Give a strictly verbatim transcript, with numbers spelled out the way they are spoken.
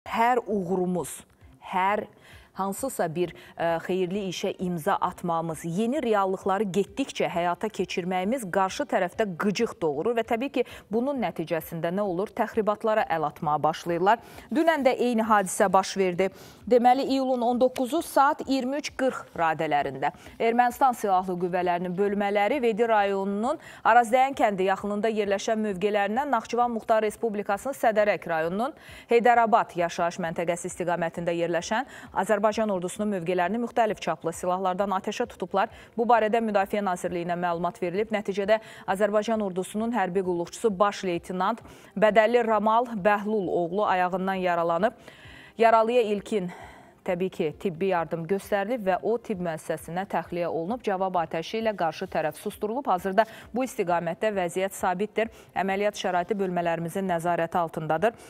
hər uğurumuz, hər hansısa bir ə, xeyirli işə imza atmamız, yeni reallıqları getdikcə həyata keçirməyimiz qarşı tərəfdə qıcıq doğurur və təbii ki, bunun nəticəsində nə olur? Təxribatlara əl atmağa başlayırlar. Dünən də eyni hadisə baş verdi. Deməli, iyulun on doqquzu saat iyirmi üç qırx radələrində Ermənistan Silahlı Qüvvələrinin bölmələri Vedi rayonunun Arazdayan kəndi yaxınında yerləşən mövqələrindən Naxçıvan Muxtar Respublikasının Sədərək rayonunun Heydərabad yaşayış məntəqəsi istiqamətində yerləşən Azərbaycan ordusunun mövqələrini müxtəlif çaplı silahlardan atəşə tutublar. Bu barədə Müdafiə Nazirliyinə məlumat verilib. Nəticədə Azərbaycan ordusunun hərbi qulluqçusu baş leytenant Bədəlli Ramal Bəhlul oğlu ayağından yaralanıb. Yaralıya ilkin təbii ki, tibbi yardım göstərilib və o tibb müəssisəsinə təxliyə olunub. Cavab atəşi ilə qarşı tərəf susturulub. Hazırda bu istiqamətdə vəziyyət sabitdir. Əməliyyat şəraiti bölmələrimizin nəzarəti altındadır.